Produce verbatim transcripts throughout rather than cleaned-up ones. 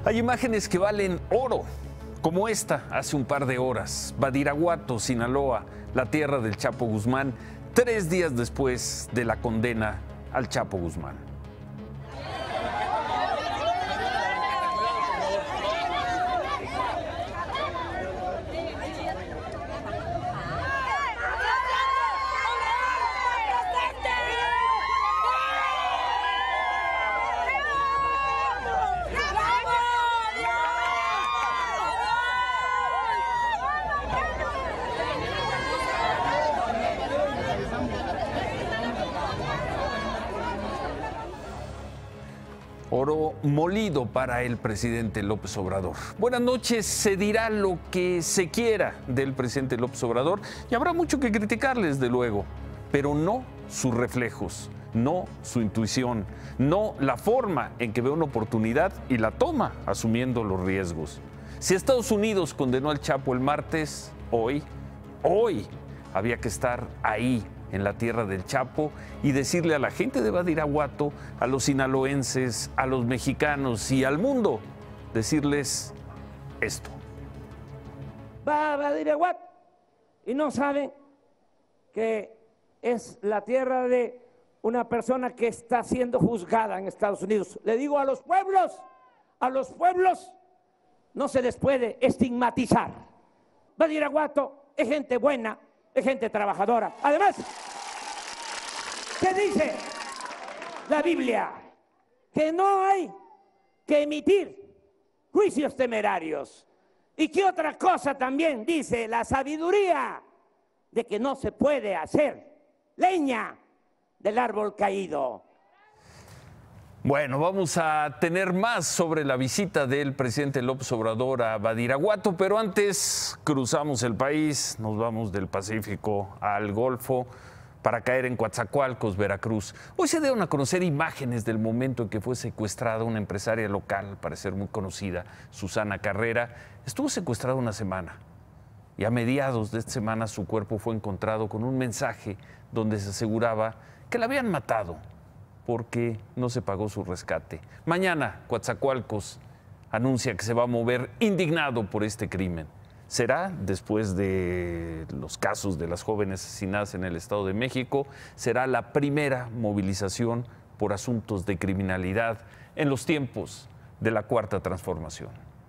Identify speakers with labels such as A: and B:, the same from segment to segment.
A: Hay imágenes que valen oro, como esta hace un par de horas. Badiraguato, Sinaloa, la tierra del Chapo Guzmán, tres días después de la condena al Chapo Guzmán. Oro molido para el presidente López Obrador. Buenas noches. Se dirá lo que se quiera del presidente López Obrador y habrá mucho que criticarle, desde luego, pero no sus reflejos, no su intuición, no la forma en que ve una oportunidad y la toma asumiendo los riesgos. Si Estados Unidos condenó al Chapo el martes, hoy, hoy había que estar ahí, en la tierra del Chapo, y decirle a la gente de Badiraguato, a los sinaloenses, a los mexicanos y al mundo, decirles esto.
B: Va a Badiraguato y no saben que es la tierra de una persona que está siendo juzgada en Estados Unidos. Le digo a los pueblos, a los pueblos no se les puede estigmatizar. Badiraguato es gente buena, es gente trabajadora. Además, ¿qué dice la Biblia? Que no hay que emitir juicios temerarios. ¿Y qué otra cosa también dice la sabiduría? De que no se puede hacer leña del árbol caído.
A: Bueno, vamos a tener más sobre la visita del presidente López Obrador a Badiraguato, pero antes cruzamos el país, nos vamos del Pacífico al Golfo para caer en Coatzacoalcos, Veracruz. Hoy se dieron a conocer imágenes del momento en que fue secuestrada una empresaria local, al parecer muy conocida, Susana Carrera. Estuvo secuestrada una semana y a mediados de esta semana su cuerpo fue encontrado con un mensaje donde se aseguraba que la habían matado porque no se pagó su rescate. Mañana, Coatzacoalcos anuncia que se va a mover indignado por este crimen. Será, después de los casos de las jóvenes asesinadas en el Estado de México, será la primera movilización por asuntos de criminalidad en los tiempos de la Cuarta Transformación.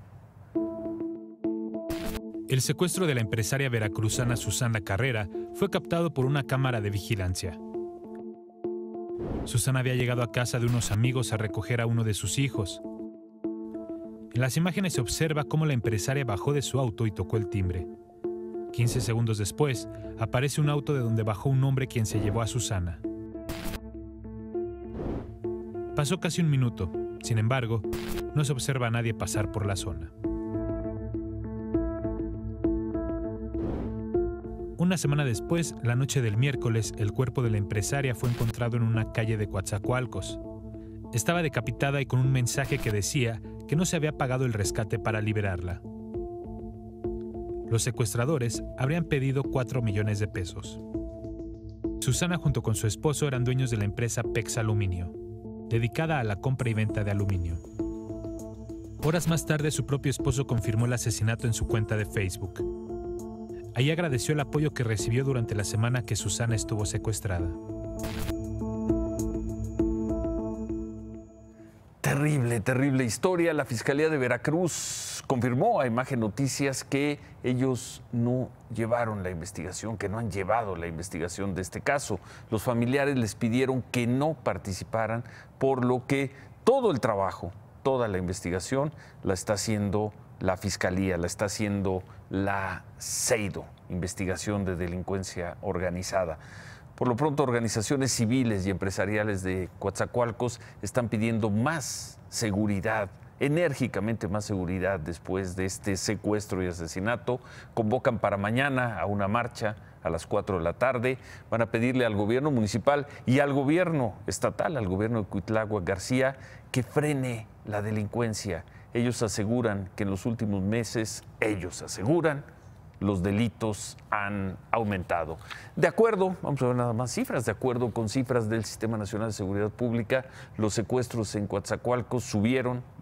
C: El secuestro de la empresaria veracruzana Susana Carrera fue captado por una cámara de vigilancia. Susana había llegado a casa de unos amigos a recoger a uno de sus hijos. En las imágenes se observa cómo la empresaria bajó de su auto y tocó el timbre. quince segundos después, aparece un auto de donde bajó un hombre quien se llevó a Susana. Pasó casi un minuto. Sin embargo, no se observa a nadie pasar por la zona. Una semana después, la noche del miércoles, el cuerpo de la empresaria fue encontrado en una calle de Coatzacoalcos. Estaba decapitada y con un mensaje que decía que no se había pagado el rescate para liberarla. Los secuestradores habrían pedido cuatro millones de pesos. Susana junto con su esposo eran dueños de la empresa Pex Aluminio, dedicada a la compra y venta de aluminio. Horas más tarde, su propio esposo confirmó el asesinato en su cuenta de Facebook. Ahí agradeció el apoyo que recibió durante la semana que Susana estuvo secuestrada.
A: Terrible, terrible historia. La Fiscalía de Veracruz confirmó a Imagen Noticias que ellos no llevaron la investigación, que no han llevado la investigación de este caso. Los familiares les pidieron que no participaran, por lo que todo el trabajo, toda la investigación la está haciendo la Fiscalía, la está haciendo la CEIDO, Investigación de Delincuencia Organizada. Por lo pronto, organizaciones civiles y empresariales de Coatzacoalcos están pidiendo más seguridad, enérgicamente más seguridad después de este secuestro y asesinato. Convocan para mañana a una marcha a las cuatro de la tarde. Van a pedirle al gobierno municipal y al gobierno estatal, al gobierno de Cuitláhuac García, que frene la delincuencia. Ellos aseguran que en los últimos meses, ellos aseguran, los delitos han aumentado. De acuerdo, vamos a ver nada más cifras, de acuerdo con cifras del Sistema Nacional de Seguridad Pública, los secuestros en Coatzacoalcos subieron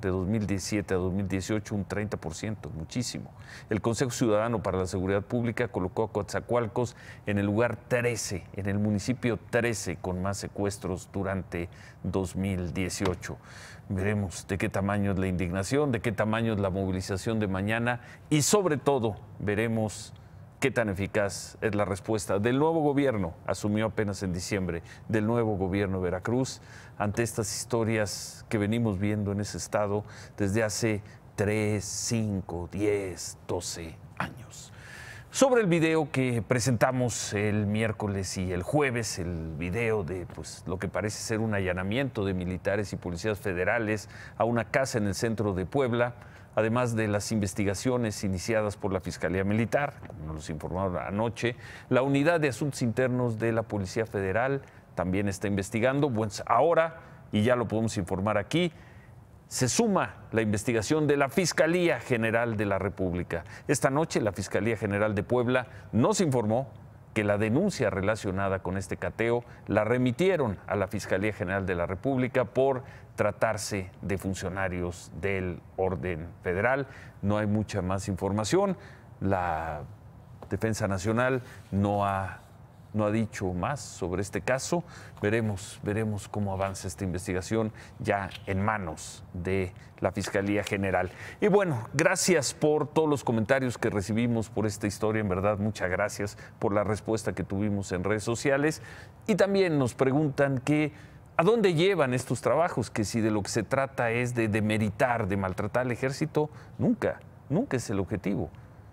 A: de dos mil diecisiete a dos mil dieciocho un treinta por ciento, muchísimo. El Consejo Ciudadano para la Seguridad Pública colocó a Coatzacoalcos en el lugar trece, en el municipio trece con más secuestros durante dos mil dieciocho. Veremos de qué tamaño es la indignación, de qué tamaño es la movilización de mañana y sobre todo veremos qué tan eficaz es la respuesta del nuevo gobierno, asumió apenas en diciembre, del nuevo gobierno de Veracruz, ante estas historias que venimos viendo en ese estado desde hace tres, cinco, diez, doce años. Sobre el video que presentamos el miércoles y el jueves, el video de pues, lo que parece ser un allanamiento de militares y policías federales a una casa en el centro de Puebla, además de las investigaciones iniciadas por la Fiscalía Militar, como nos informaron anoche, la Unidad de Asuntos Internos de la Policía Federal también está investigando. Pues ahora, y ya lo podemos informar aquí, se suma la investigación de la Fiscalía General de la República. Esta noche la Fiscalía General de Puebla nos informó que la denuncia relacionada con este cateo la remitieron a la Fiscalía General de la República por tratarse de funcionarios del orden federal. No hay mucha más información. La Defensa Nacional no ha no ha dicho más sobre este caso. Veremos, veremos cómo avanza esta investigación ya en manos de la Fiscalía General. Y bueno, gracias por todos los comentarios que recibimos por esta historia. En verdad, muchas gracias por la respuesta que tuvimos en redes sociales. Y también nos preguntan que ¿a dónde llevan estos trabajos? Que si de lo que se trata es de demeritar, de maltratar al ejército, nunca, nunca es el objetivo.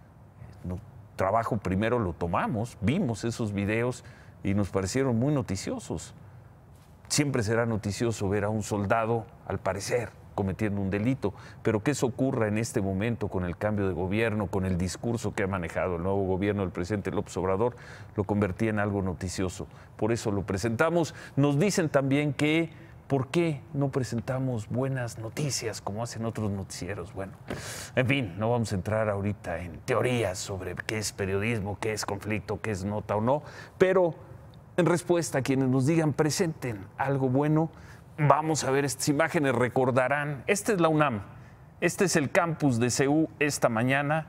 A: No. Trabajo primero lo tomamos, vimos esos videos y nos parecieron muy noticiosos. Siempre será noticioso ver a un soldado, al parecer, cometiendo un delito, pero que eso ocurra en este momento con el cambio de gobierno, con el discurso que ha manejado el nuevo gobierno del presidente López Obrador, lo convertía en algo noticioso. Por eso lo presentamos. Nos dicen también que ¿por qué no presentamos buenas noticias como hacen otros noticieros? Bueno, en fin, no vamos a entrar ahorita en teorías sobre qué es periodismo, qué es conflicto, qué es nota o no, pero en respuesta a quienes nos digan presenten algo bueno, vamos a ver estas imágenes, recordarán, esta es la UNAM, este es el campus de C U esta mañana,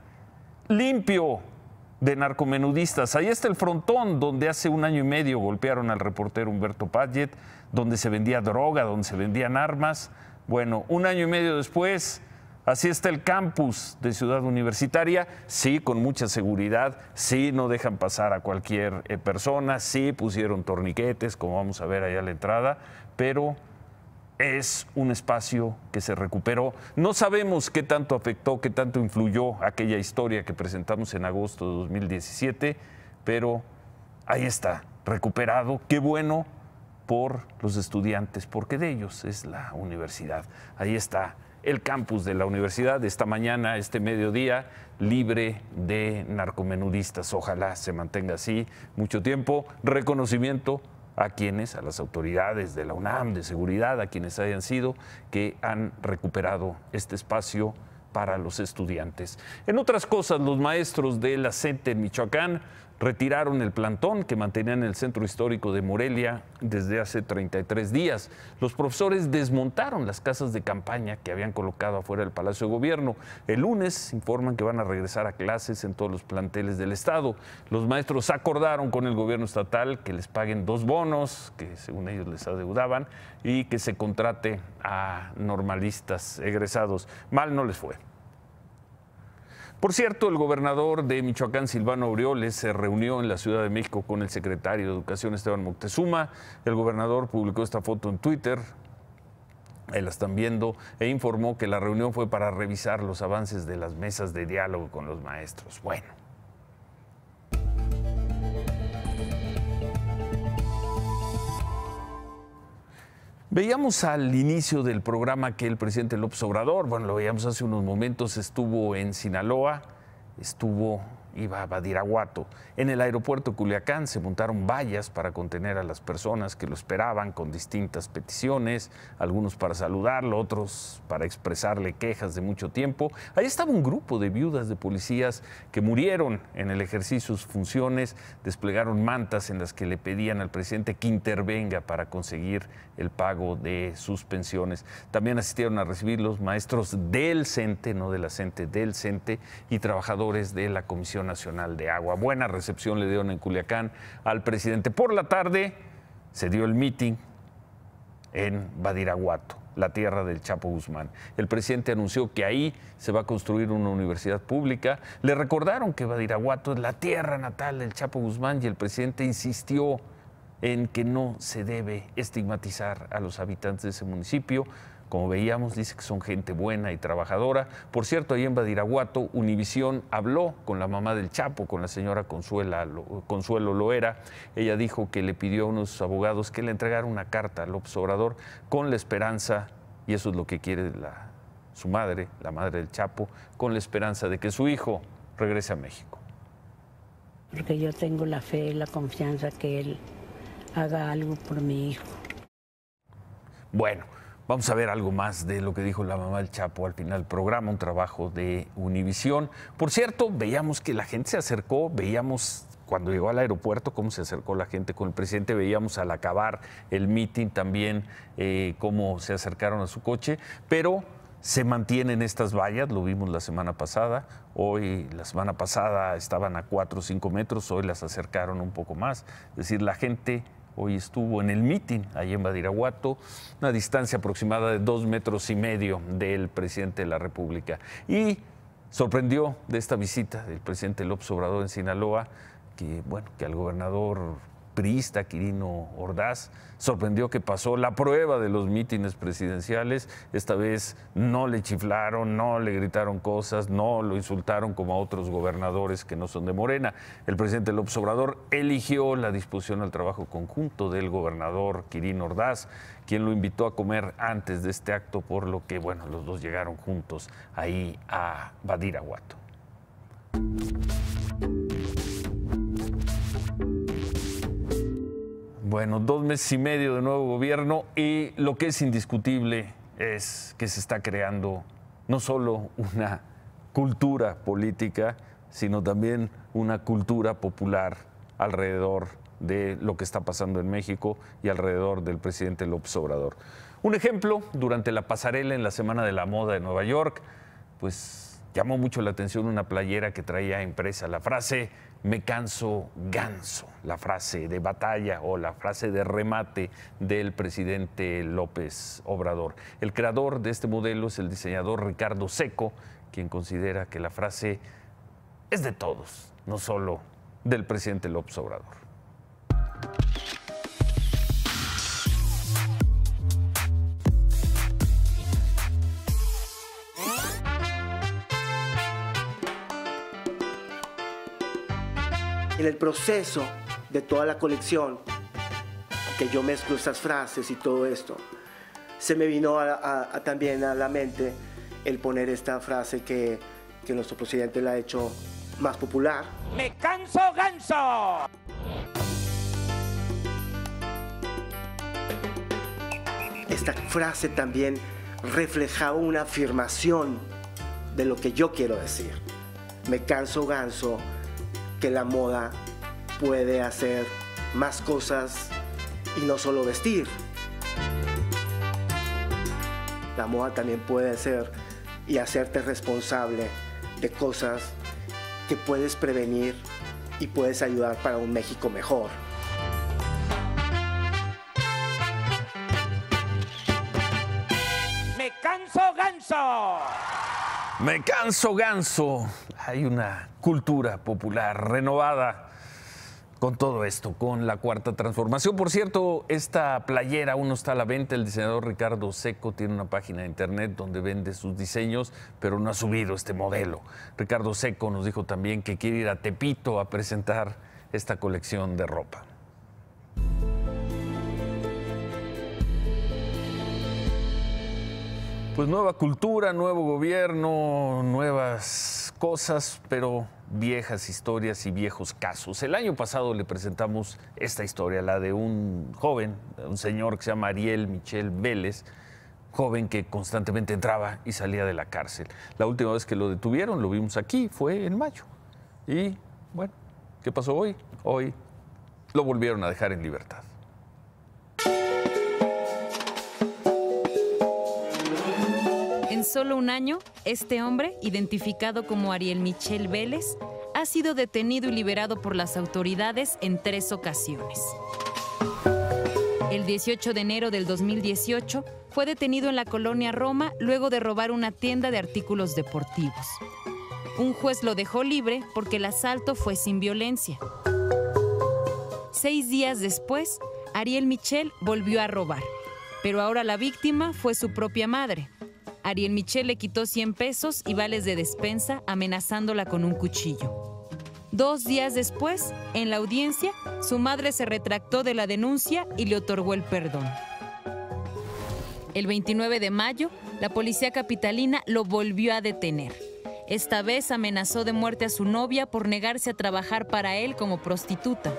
A: limpio de narcomenudistas. Ahí está el frontón donde hace un año y medio golpearon al reportero Humberto Padgett, donde se vendía droga, donde se vendían armas. Bueno, un año y medio después, así está el campus de Ciudad Universitaria, sí, con mucha seguridad, sí, no dejan pasar a cualquier eh, persona, sí, pusieron torniquetes, como vamos a ver allá a la entrada, pero es un espacio que se recuperó. No sabemos qué tanto afectó, qué tanto influyó aquella historia que presentamos en agosto de dos mil diecisiete, pero ahí está, recuperado. Qué bueno por los estudiantes, porque de ellos es la universidad. Ahí está el campus de la universidad, esta mañana, este mediodía, libre de narcomenudistas. Ojalá se mantenga así mucho tiempo. Reconocimiento a quienes, a las autoridades de la UNAM, de seguridad, a quienes hayan sido, que han recuperado este espacio para los estudiantes. En otras cosas, los maestros de la CENTE en Michoacán retiraron el plantón que mantenían en el centro histórico de Morelia desde hace treinta y tres días. Los profesores desmontaron las casas de campaña que habían colocado afuera del Palacio de Gobierno. El lunes informan que van a regresar a clases en todos los planteles del estado. Los maestros acordaron con el gobierno estatal que les paguen dos bonos, que según ellos les adeudaban, y que se contrate a normalistas egresados. Mal no les fue. Por cierto, el gobernador de Michoacán, Silvano Aureoles, se reunió en la Ciudad de México con el secretario de Educación, Esteban Moctezuma. El gobernador publicó esta foto en Twitter, ahí la están viendo, e informó que la reunión fue para revisar los avances de las mesas de diálogo con los maestros. Bueno. Veíamos al inicio del programa que el presidente López Obrador, bueno, lo veíamos hace unos momentos, estuvo en Sinaloa, estuvo iba a Badiraguato. En el aeropuerto de Culiacán se montaron vallas para contener a las personas que lo esperaban con distintas peticiones, algunos para saludarlo, otros para expresarle quejas de mucho tiempo. Ahí estaba un grupo de viudas de policías que murieron en el ejercicio de sus funciones, desplegaron mantas en las que le pedían al presidente que intervenga para conseguir el pago de sus pensiones. También asistieron a recibir los maestros del CENTE, no de la CENTE, del CENTE, y trabajadores de la Comisión Nacional de Agua. Buena recepción le dieron en Culiacán al presidente. Por la tarde se dio el mitin en Badiraguato, la tierra del Chapo Guzmán. El presidente anunció que ahí se va a construir una universidad pública. Le recordaron que Badiraguato es la tierra natal del Chapo Guzmán y el presidente insistió en que no se debe estigmatizar a los habitantes de ese municipio. Como veíamos, dice que son gente buena y trabajadora. Por cierto, ahí en Badiraguato, Univisión habló con la mamá del Chapo, con la señora Consuela, Consuelo Loera. Ella dijo que le pidió a unos abogados que le entregara una carta a López Obrador con la esperanza, y eso es lo que quiere la, su madre, la madre del Chapo, con la esperanza de que su hijo regrese a México.
D: Porque yo tengo la fe y la confianza que él haga algo por mi hijo.
A: Bueno, vamos a ver algo más de lo que dijo la mamá del Chapo al final del programa, un trabajo de Univisión. Por cierto, veíamos que la gente se acercó, veíamos cuando llegó al aeropuerto cómo se acercó la gente con el presidente, veíamos al acabar el mitin también eh, cómo se acercaron a su coche, pero se mantienen estas vallas, lo vimos la semana pasada. Hoy, la semana pasada estaban a cuatro o cinco metros, hoy las acercaron un poco más. Es decir, la gente hoy estuvo en el mitin ahí en Badiraguato, una distancia aproximada de dos metros y medio del presidente de la República. Y sorprendió de esta visita del presidente López Obrador en Sinaloa, que, bueno, que al gobernador priista Quirino Ordaz sorprendió que pasó la prueba de los mítines presidenciales. Esta vez no le chiflaron, no le gritaron cosas, no lo insultaron como a otros gobernadores que no son de Morena. El presidente López Obrador eligió la disposición al trabajo conjunto del gobernador Quirino Ordaz, quien lo invitó a comer antes de este acto, por lo que, bueno, los dos llegaron juntos ahí a Badiraguato. Bueno, dos meses y medio de nuevo gobierno, y lo que es indiscutible es que se está creando no solo una cultura política, sino también una cultura popular alrededor de lo que está pasando en México y alrededor del presidente López Obrador. Un ejemplo, durante la pasarela en la Semana de la Moda de Nueva York, pues llamó mucho la atención una playera que traía impresa la frase "me canso ganso", la frase de batalla o la frase de remate del presidente López Obrador. El creador de este modelo es el diseñador Ricardo Secco, quien considera que la frase es de todos, no solo del presidente López Obrador.
E: En el proceso de toda la colección, que yo mezclo estas frases y todo esto, se me vino a, a, a también a la mente el poner esta frase que, que nuestro presidente la ha hecho más popular.
B: ¡Me canso ganso!
E: Esta frase también reflejaba una afirmación de lo que yo quiero decir. Me canso ganso, que la moda puede hacer más cosas y no solo vestir. La moda también puede ser y hacerte responsable de cosas que puedes prevenir y puedes ayudar para un México mejor.
B: ¡Me canso ganso!
A: Me canso ganso. Hay una cultura popular renovada con todo esto, con la Cuarta Transformación. Por cierto, esta playera aún no está a la venta. El diseñador Ricardo Secco tiene una página de internet donde vende sus diseños, pero no ha subido este modelo. Ricardo Secco nos dijo también que quiere ir a Tepito a presentar esta colección de ropa. Pues nueva cultura, nuevo gobierno, nuevas cosas, pero viejas historias y viejos casos. El año pasado le presentamos esta historia, la de un joven, un señor que se llama Ariel Michel Vélez, joven que constantemente entraba y salía de la cárcel. La última vez que lo detuvieron, lo vimos aquí, fue en mayo. Y bueno, ¿qué pasó hoy? Hoy lo volvieron a dejar en libertad.
F: En solo un año, este hombre, identificado como Ariel Michel Vélez, ha sido detenido y liberado por las autoridades en tres ocasiones. El dieciocho de enero del dos mil dieciocho fue detenido en la colonia Roma luego de robar una tienda de artículos deportivos. Un juez lo dejó libre porque el asalto fue sin violencia. Seis días después, Ariel Michel volvió a robar, pero ahora la víctima fue su propia madre. Ariel Michel le quitó cien pesos y vales de despensa, amenazándola con un cuchillo. Dos días después, en la audiencia, su madre se retractó de la denuncia y le otorgó el perdón. El veintinueve de mayo, la policía capitalina lo volvió a detener. Esta vez amenazó de muerte a su novia por negarse a trabajar para él como prostituta.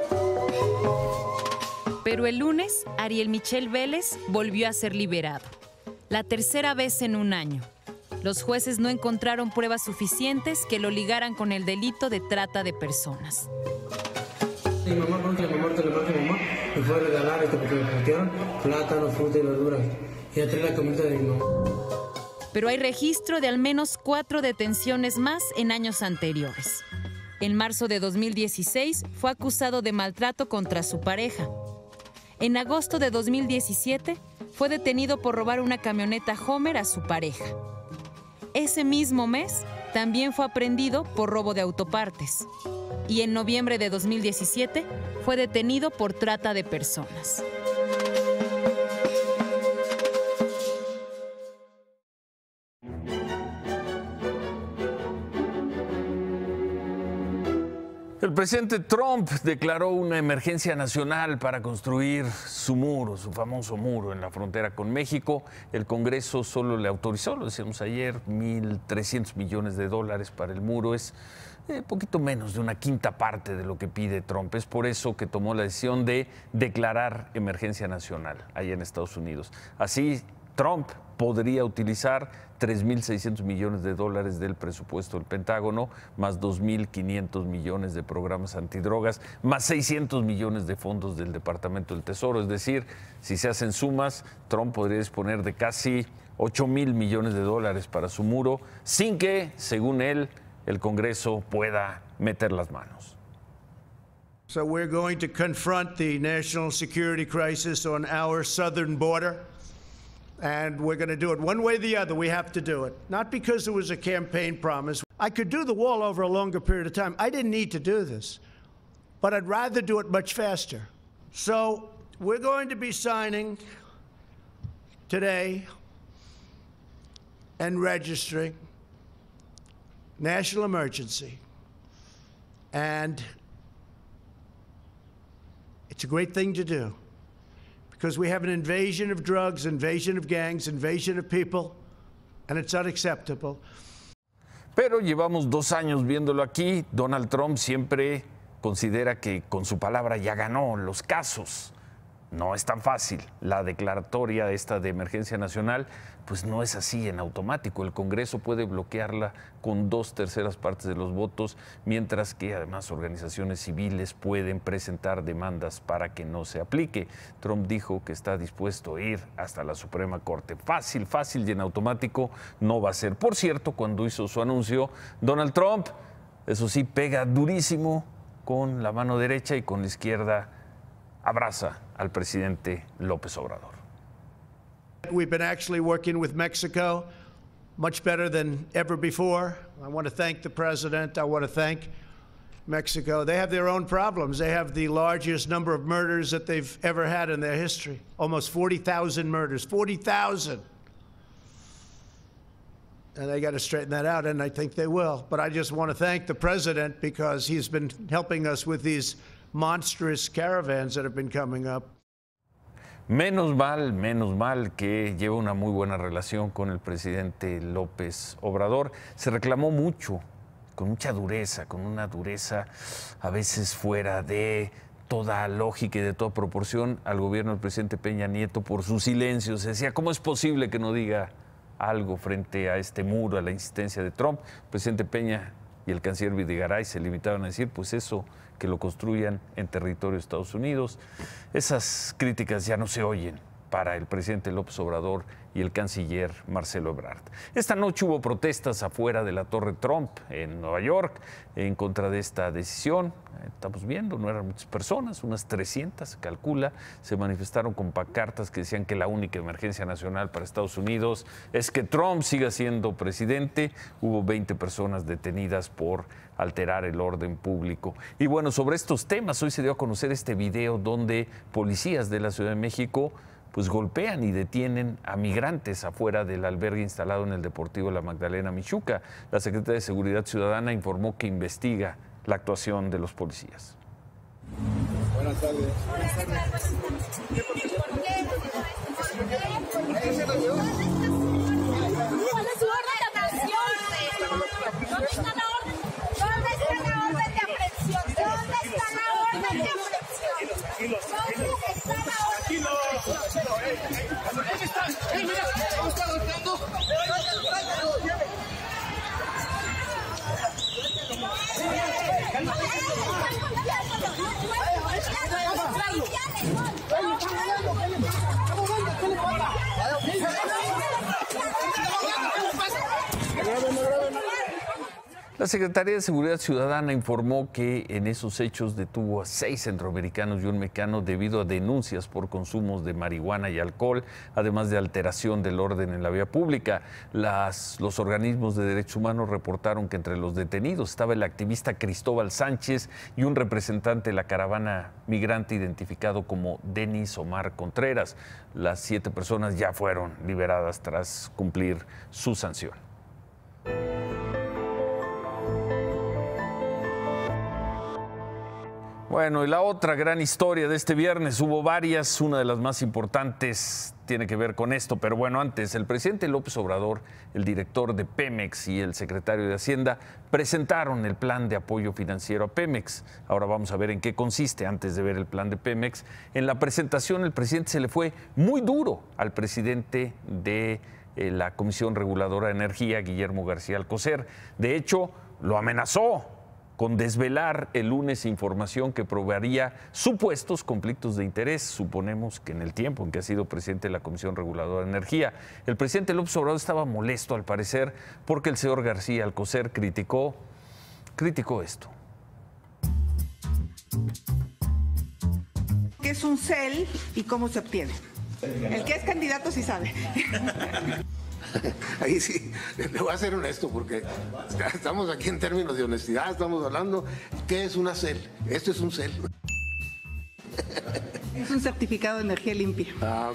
F: Pero el lunes, Ariel Michel Vélez volvió a ser liberado. La tercera vez en un año. Los jueces no encontraron pruebas suficientes que lo ligaran con el delito de trata de personas.
G: Mi mamá, con que la mamá te lo marca mamá, me fue a regalar esto porque me partieron plátanos, fruta y verduras. Y ya trae la comida de mi mamá.
F: Pero hay registro de al menos cuatro detenciones más en años anteriores. En marzo de dos mil dieciséis fue acusado de maltrato contra su pareja. En agosto de dos mil diecisiete fue detenido por robar una camioneta Homer a su pareja. Ese mismo mes también fue aprehendido por robo de autopartes. Y en noviembre de dos mil diecisiete fue detenido por trata de personas.
A: El presidente Trump declaró una emergencia nacional para construir su muro, su famoso muro en la frontera con México. El Congreso solo le autorizó, lo decíamos ayer, mil trescientos millones de dólares para el muro. Es eh, poquito menos de una quinta parte de lo que pide Trump. Es por eso que tomó la decisión de declarar emergencia nacional allá en Estados Unidos. Así, Trump podría utilizar tres mil seiscientos millones de dólares del presupuesto del Pentágono, más dos mil quinientos millones de programas antidrogas, más seiscientos millones de fondos del Departamento del Tesoro. Es decir, si se hacen sumas, Trump podría disponer de casi ocho mil millones de dólares para su muro, sin que, según él, el Congreso pueda meter las manos.
H: So we're going to confront the national security crisis on our southern border. And we're going to do it one way or the other. We have to do it. Not because it was a campaign promise. I could do the wall over a longer period of time. I didn't need to do this. But I'd rather do it much faster. So we're going to be signing today and registering national emergency. And it's a great thing to do. Because we have an invasion of drugs, invasion of gangs, invasion of people, and it's unacceptable.
A: Pero llevamos dos años viéndolo aquí. Donald Trump siempre considera que con su palabra ya ganó los casos. No es tan fácil. La declaratoria esta de emergencia nacional, pues no es así en automático. El Congreso puede bloquearla con dos terceras partes de los votos, mientras que además organizaciones civiles pueden presentar demandas para que no se aplique. Trump dijo que está dispuesto a ir hasta la Suprema Corte. Fácil, fácil y en automático no va a ser. Por cierto, cuando hizo su anuncio, Donald Trump, eso sí, pega durísimo con la mano derecha y con la izquierda abraza al presidente López Obrador.
H: We've been actually working with Mexico much better than ever before. I want to thank the president. I want to thank Mexico. They have their own problems. They have the largest number of murders that they've ever had in their history. Almost forty thousand murders. forty thousand. And they got to straighten that out, and I think they will. But I just want to thank the president because he's been helping us with these monstrous caravans that have been coming up.
A: Menos mal, menos mal que lleva una muy buena relación con el presidente López Obrador. Se reclamó mucho con mucha dureza, con una dureza a veces fuera de toda lógica y de toda proporción al gobierno del presidente Peña Nieto por su silencio. Se decía, ¿cómo es posible que no diga algo frente a este muro, a la insistencia de Trump? El presidente Peña y el canciller Videgaray se limitaron a decir, pues eso, que lo construyan en territorio de Estados Unidos. Esas críticas ya no se oyen para el presidente López Obrador y el canciller Marcelo Ebrard. Esta noche hubo protestas afuera de la Torre Trump en Nueva York en contra de esta decisión. Estamos viendo, no eran muchas personas, unas trescientas, se calcula. Se manifestaron con pancartas que decían que la única emergencia nacional para Estados Unidos es que Trump siga siendo presidente. Hubo veinte personas detenidas por alterar el orden público. Y bueno, sobre estos temas, hoy se dio a conocer este video donde policías de la Ciudad de México pues golpean y detienen a migrantes afuera del albergue instalado en el Deportivo La Magdalena Michuca. La Secretaría de Seguridad Ciudadana informó que investiga la actuación de los policías.
I: Buenas tardes. Buenas tardes. ¿Cuál es su orden de aprehensión? ¿Dónde está la orden? ¿Dónde está la orden de aprehensión? ¿Dónde está la orden de aprehensión? ¿Dónde está la orden de aprehensión?
A: La Secretaría de Seguridad Ciudadana informó que en esos hechos detuvo a seis centroamericanos y un mexicano debido a denuncias por consumos de marihuana y alcohol, además de alteración del orden en la vía pública. Las, los organismos de derechos humanos reportaron que entre los detenidos estaba el activista Cristóbal Sánchez y un representante de la caravana migrante identificado como Denis Omar Contreras. Las siete personas ya fueron liberadas tras cumplir su sanción. Bueno, y la otra gran historia de este viernes, hubo varias, una de las más importantes tiene que ver con esto, pero bueno, antes, el presidente López Obrador, el director de Pemex y el secretario de Hacienda presentaron el plan de apoyo financiero a Pemex. Ahora vamos a ver en qué consiste. Antes de ver el plan de Pemex, en la presentación el presidente se le fue muy duro al presidente de eh, la Comisión Reguladora de Energía, Guillermo García Alcocer. De hecho, lo amenazó con desvelar el lunes información que probaría supuestos conflictos de interés, suponemos que en el tiempo en que ha sido presidente de la Comisión Reguladora de Energía. El presidente López Obrador estaba molesto, al parecer, porque el señor García Alcocer criticó, criticó esto.
J: ¿Qué es un C E L y cómo se obtiene? El que es candidato sí sabe.
K: Ahí sí, le voy a ser honesto porque estamos aquí en términos de honestidad, estamos hablando, ¿qué es una C E L? Esto es un C E L.
J: Es un certificado de energía limpia.
K: Ah, ok.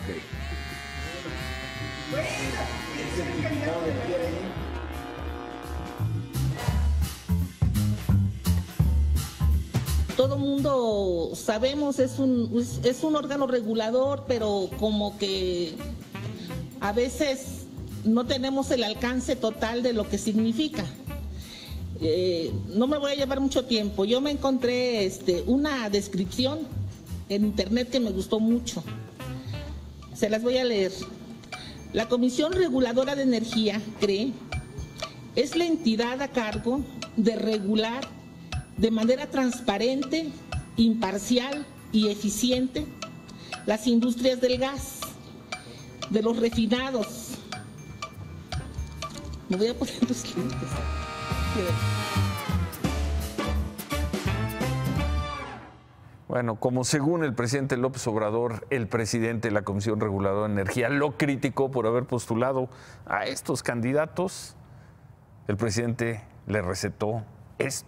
L: Todo mundo sabemos, es un, es un órgano regulador, pero como que a veces no tenemos el alcance total de lo que significa. Eh, no me voy a llevar mucho tiempo. Yo me encontré este, una descripción en internet que me gustó mucho. Se las voy a leer. La Comisión Reguladora de Energía, C R E, es la entidad a cargo de regular de manera transparente, imparcial y eficiente las industrias del gas, de los refinados. Me voy a poner los lentes.
A: Bueno, como según el presidente López Obrador, el presidente de la Comisión Reguladora de Energía lo criticó por haber postulado a estos candidatos, el presidente le recetó esto.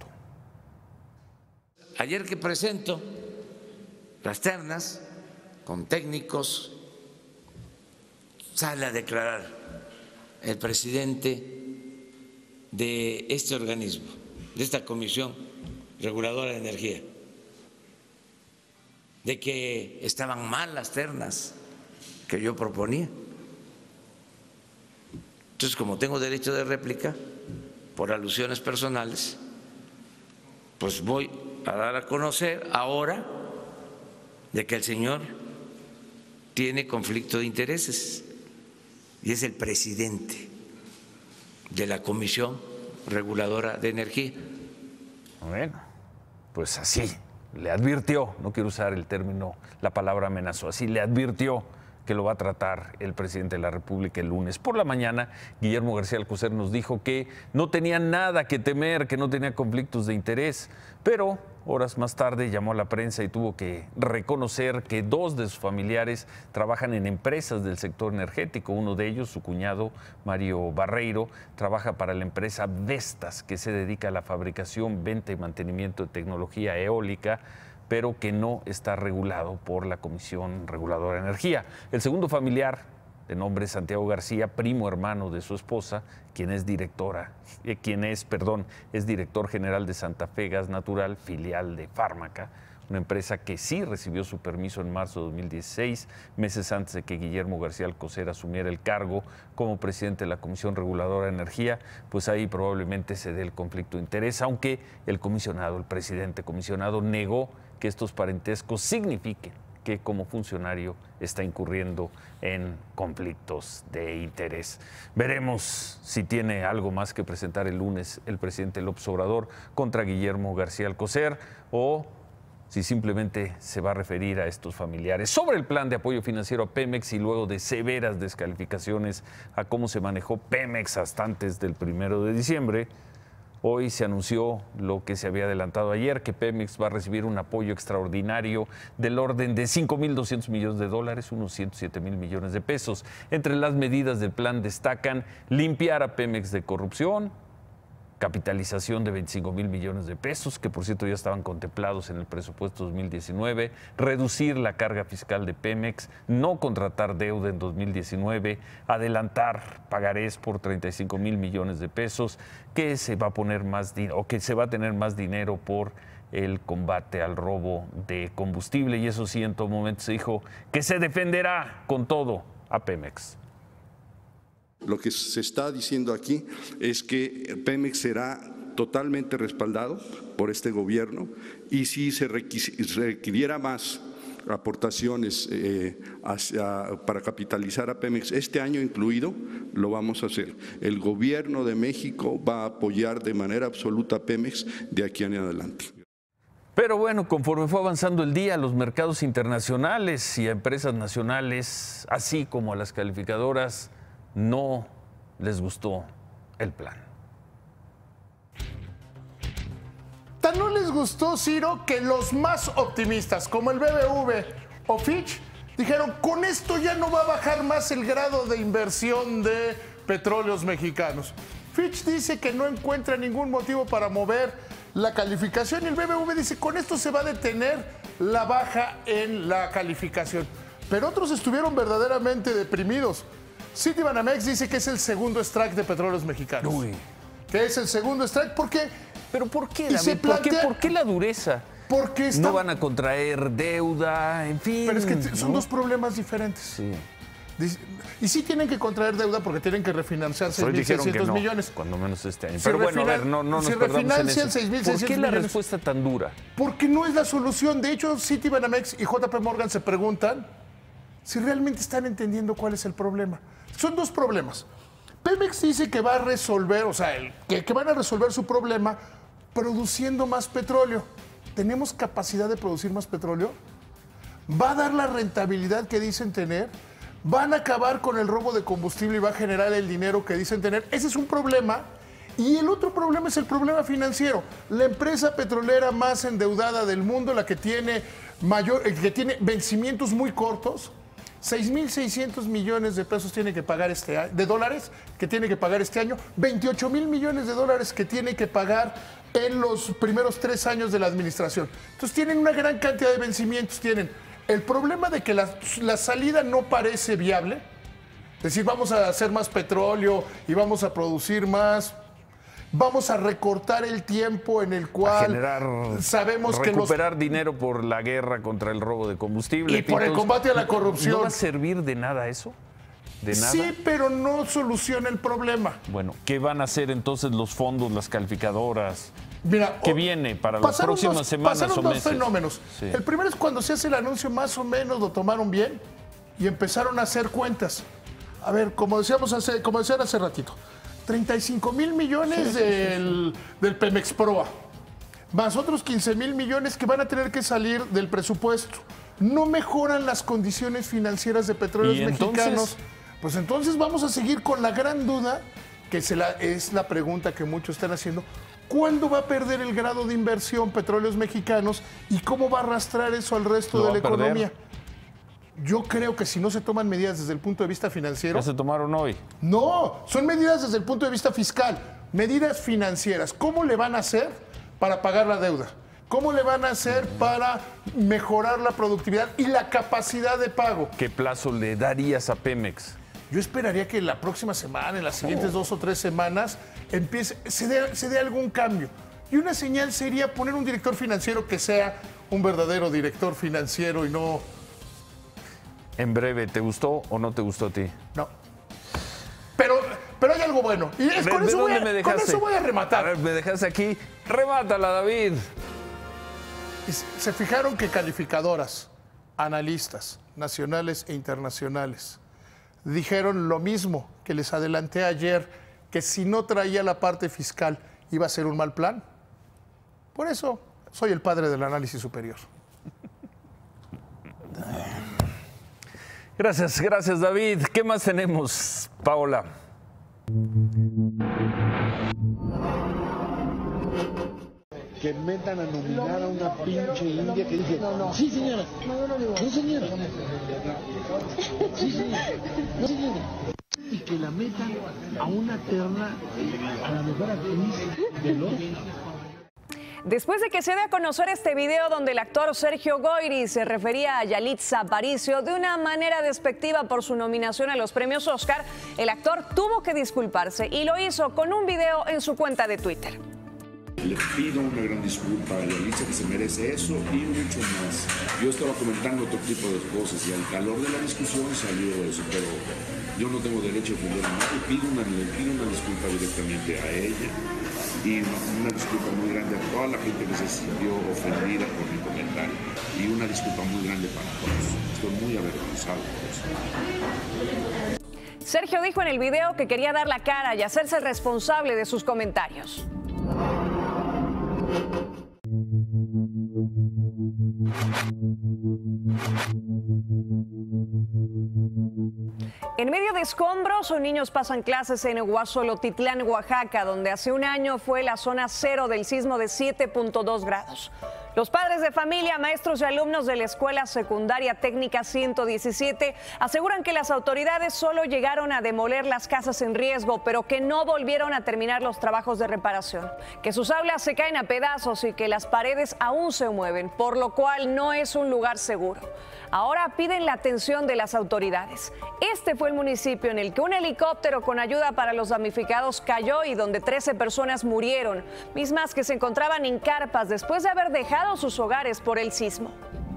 M: Ayer que presento las ternas con técnicos, sale a declarar el presidente de este organismo, de esta Comisión Reguladora de Energía, de que estaban mal las ternas que yo proponía. Entonces, como tengo derecho de réplica por alusiones personales, pues voy a dar a conocer ahora de que el señor tiene conflicto de intereses y es el presidente de la Comisión Reguladora de Energía.
A: Bueno, pues así, le advirtió, no quiero usar el término, la palabra amenazó, así le advirtió que lo va a tratar el presidente de la República el lunes. Por la mañana, Guillermo García Alcocer nos dijo que no tenía nada que temer, que no tenía conflictos de interés, pero horas más tarde llamó a la prensa y tuvo que reconocer que dos de sus familiares trabajan en empresas del sector energético. Uno de ellos, su cuñado Mario Barreiro, trabaja para la empresa Vestas, que se dedica a la fabricación, venta y mantenimiento de tecnología eólica, pero que no está regulado por la Comisión Reguladora de Energía. El segundo familiar, de nombre Santiago García, primo hermano de su esposa, quien es directora, eh, quien es, perdón, es director general de Santa Fe Gas Natural, filial de Fármaca, una empresa que sí recibió su permiso en marzo de dos mil dieciséis, meses antes de que Guillermo García Alcocer asumiera el cargo como presidente de la Comisión Reguladora de Energía, pues ahí probablemente se dé el conflicto de interés, aunque el comisionado, el presidente comisionado, negó que estos parentescos signifiquen que como funcionario está incurriendo en conflictos de interés. Veremos si tiene algo más que presentar el lunes el presidente López Obrador contra Guillermo García Alcocer o si simplemente se va a referir a estos familiares. Sobre el plan de apoyo financiero a Pemex y luego de severas descalificaciones a cómo se manejó Pemex hasta antes del primero de diciembre, hoy se anunció lo que se había adelantado ayer, que Pemex va a recibir un apoyo extraordinario del orden de cinco mil doscientos millones de dólares, unos ciento siete mil millones de pesos. Entre las medidas del plan destacan limpiar a Pemex de corrupción, capitalización de veinticinco mil millones de pesos, que por cierto ya estaban contemplados en el presupuesto dos mil diecinueve, reducir la carga fiscal de Pemex, no contratar deuda en dos mil diecinueve, adelantar pagarés por treinta y cinco mil millones de pesos, que se va a poner más dinero, o que se va a tener más dinero por el combate al robo de combustible, y eso sí, en todo momento se dijo que se defenderá con todo a Pemex.
N: Lo que se está diciendo aquí es que Pemex será totalmente respaldado por este gobierno y si se requiriera más aportaciones eh, hacia, para capitalizar a Pemex este año incluido, lo vamos a hacer. El gobierno de México va a apoyar de manera absoluta a Pemex de aquí en adelante.
A: Pero bueno, conforme fue avanzando el día, los mercados internacionales y a empresas nacionales, así como a las calificadoras, no les gustó el plan.
O: Tan no les gustó, Ciro, que los más optimistas, como el B B V o Fitch, dijeron, con esto ya no va a bajar más el grado de inversión de petróleos mexicanos. Fitch dice que no encuentra ningún motivo para mover la calificación y el B B V dice, con esto se va a detener la baja en la calificación. Pero otros estuvieron verdaderamente deprimidos. Citibanamex dice que es el segundo strike de petróleos mexicanos. Uy. Que es el segundo strike porque...
A: ¿Pero por qué, David? ¿Por qué, ¿Por qué la dureza?
O: Porque está...
A: no van a contraer deuda, en fin.
O: Pero es que son ¿no? dos problemas diferentes.
A: Sí.
O: Y sí tienen que contraer deuda porque tienen que refinanciar seis mil seiscientos millones.
A: Cuando menos este año.
O: Si
A: Pero bueno, a ver, no, no nos
O: si
A: perdamos en eso.
O: seis mil seiscientos
A: ¿Por qué la
O: millones?
A: respuesta tan dura?
O: Porque no es la solución. De hecho, Citibanamex y J P Morgan se preguntan si realmente están entendiendo cuál es el problema. Son dos problemas. Pemex dice que va a resolver, o sea, el, que, que van a resolver su problema produciendo más petróleo. ¿Tenemos capacidad de producir más petróleo? ¿Va a dar la rentabilidad que dicen tener? ¿Van a acabar con el robo de combustible y va a generar el dinero que dicen tener? Ese es un problema. Y el otro problema es el problema financiero. La empresa petrolera más endeudada del mundo, la que tiene, mayor, que tiene vencimientos muy cortos, seis mil seiscientos millones de pesos tiene que pagar este año, de dólares que tiene que pagar este año, veintiocho mil millones de dólares que tiene que pagar en los primeros tres años de la administración. Entonces tienen una gran cantidad de vencimientos. Tienen el problema de que la, la salida no parece viable, es decir, vamos a hacer más petróleo y vamos a producir más. Vamos a recortar el tiempo en el cual
A: a generar,
O: sabemos que
A: recuperar
O: los...
A: dinero por la guerra contra el robo de combustible.
O: Y por el combate a la corrupción.
A: ¿No va a servir de nada eso? ¿De nada?
O: Sí, pero no soluciona el problema.
A: Bueno, ¿qué van a hacer entonces los fondos, las calificadoras?
O: Mira,
A: ¿qué viene para las próximas
O: dos,
A: semanas
O: pasaron
A: o
O: dos
A: meses?
O: fenómenos.
A: Sí.
O: El primero es cuando se hace el anuncio, más o menos lo tomaron bien y empezaron a hacer cuentas. A ver, como decíamos hace, como decían hace ratito, treinta y cinco mil millones
A: sí,
O: del, sí, sí. del Pemex Proa, más otros quince mil millones que van a tener que salir del presupuesto. No mejoran las condiciones financieras de Petróleos Mexicanos. Entonces? Pues entonces vamos a seguir con la gran duda, que se la, es la pregunta que muchos están haciendo. ¿Cuándo va a perder el grado de inversión Petróleos Mexicanos y cómo va a arrastrar eso al resto de la economía? Yo creo que si no se toman medidas desde el punto de vista financiero...
A: ¿Ya se tomaron hoy?
O: No, son medidas desde el punto de vista fiscal, medidas financieras. ¿Cómo le van a hacer para pagar la deuda? ¿Cómo le van a hacer para mejorar la productividad y la capacidad de pago?
A: ¿Qué plazo le darías a Pemex?
O: Yo esperaría que la próxima semana, en las siguientes oh. dos o tres semanas, empiece, se dé, se dé algún cambio. Y una señal sería poner un director financiero que sea un verdadero director financiero y no...
A: En breve, ¿te gustó o no te gustó a ti?
O: No. Pero, pero hay algo bueno. Y es,
A: ¿De,
O: con,
A: de
O: eso voy a,
A: me dejaste?
O: con eso voy a rematar.
A: A ver, me dejaste aquí. Remátala, David.
O: Y se fijaron que calificadoras, analistas nacionales e internacionales, dijeron lo mismo que les adelanté ayer, que si no traía la parte fiscal iba a ser un mal plan. Por eso soy el padre del análisis superior.
A: Gracias, gracias David. ¿Qué más tenemos, Paola?
P: Que metan a nominar a una pinche india que dice, no, no. Sí, señora. No, no, no. No, señora. Sí, señora. No, señora. Y que la metan a una terna a la mejor actriz del Oscar.
Q: Después de que se dé a conocer este video donde el actor Sergio Goyri se refería a Yalitza Aparicio de una manera despectiva por su nominación a los premios Oscar, el actor tuvo que disculparse y lo hizo con un video en su cuenta de Twitter.
R: Le pido una gran disculpa a Yalitza, que se merece eso y mucho más. Yo estaba comentando otro tipo de cosas y al calor de la discusión salió eso, pero yo no tengo derecho a ofender a nadie. Pido una, le pido una disculpa directamente a ella y una, una disculpa muy grande a toda la gente que se sintió ofendida por mi comentario y una disculpa muy grande para todos. Estoy muy avergonzado por eso.
Q: Sergio dijo en el video que quería dar la cara y hacerse responsable de sus comentarios. En medio de escombros, niños pasan clases en Huazolotitlán, Oaxaca, donde hace un año fue la zona cero del sismo de siete punto dos grados. Los padres de familia, maestros y alumnos de la Escuela Secundaria Técnica ciento diecisiete aseguran que las autoridades solo llegaron a demoler las casas en riesgo, pero que no volvieron a terminar los trabajos de reparación, que sus aulas se caen a pedazos y que las paredes aún se mueven, por lo cual no es un lugar seguro. Ahora piden la atención de las autoridades. Este fue el municipio en el que un helicóptero con ayuda para los damnificados cayó y donde trece personas murieron, mismas que se encontraban en carpas después de haber dejado sus hogares por el sismo.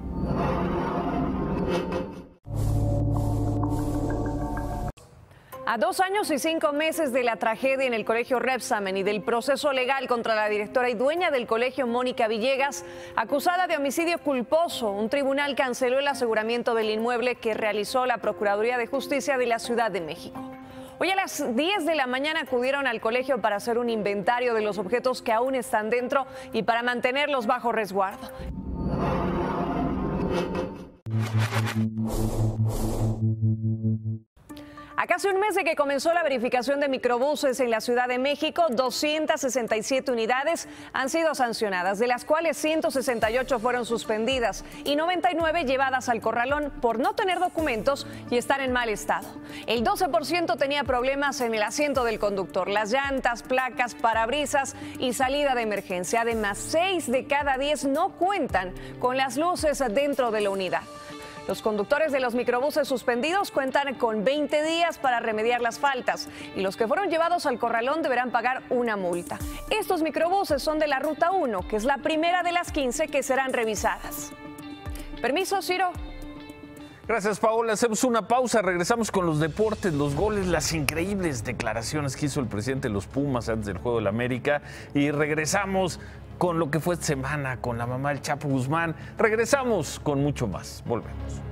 Q: A dos años y cinco meses de la tragedia en el colegio Repsamen y del proceso legal contra la directora y dueña del colegio, Mónica Villegas, acusada de homicidio culposo, un tribunal canceló el aseguramiento del inmueble que realizó la Procuraduría de Justicia de la Ciudad de México. Hoy a las diez de la mañana acudieron al colegio para hacer un inventario de los objetos que aún están dentro y para mantenerlos bajo resguardo. A casi un mes de que comenzó la verificación de microbuses en la Ciudad de México, doscientas sesenta y siete unidades han sido sancionadas, de las cuales ciento sesenta y ocho fueron suspendidas y noventa y nueve llevadas al corralón por no tener documentos y estar en mal estado. El doce por ciento tenía problemas en el asiento del conductor, las llantas, placas, parabrisas y salida de emergencia. Además, seis de cada diez no cuentan con las luces dentro de la unidad. Los conductores de los microbuses suspendidos cuentan con veinte días para remediar las faltas y los que fueron llevados al corralón deberán pagar una multa. Estos microbuses son de la Ruta uno, que es la primera de las quince que serán revisadas. Permiso, Ciro.
A: Gracias, Paola. Hacemos una pausa, regresamos con los deportes, los goles, las increíbles declaraciones que hizo el presidente de los Pumas antes del Juego del América y regresamos con lo que fue esta semana con la mamá del Chapo Guzmán. Regresamos con mucho más. Volvemos.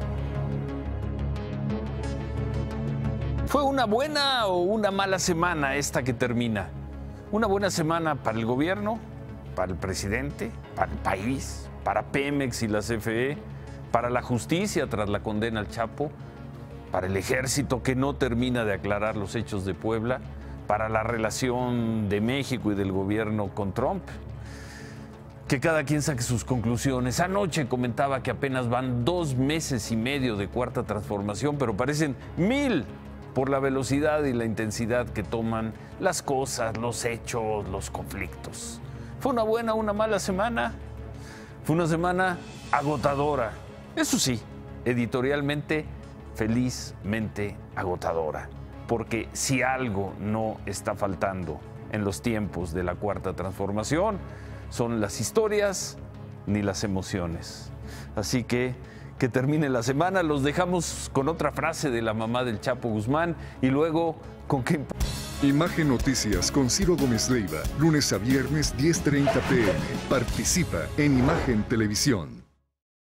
A: ¿Fue una buena o una mala semana esta que termina? Una buena semana para el gobierno, para el presidente, para el país, para Pemex y la C F E, para la justicia tras la condena al Chapo, para el ejército que no termina de aclarar los hechos de Puebla, para la relación de México y del gobierno con Trump. Que cada quien saque sus conclusiones. Anoche comentaba que apenas van dos meses y medio de Cuarta Transformación, pero parecen mil por la velocidad y la intensidad que toman las cosas, los hechos, los conflictos. ¿Fue una buena o una mala semana? Fue una semana agotadora. Eso sí, editorialmente, felizmente agotadora. Porque si algo no está faltando en los tiempos de la Cuarta Transformación, son las historias ni las emociones. Así que que termine la semana, los dejamos con otra frase de la mamá del Chapo Guzmán y luego con qué...
S: Imagen Noticias con Ciro Gómez Leiva, lunes a viernes diez treinta p m Participa en Imagen Televisión.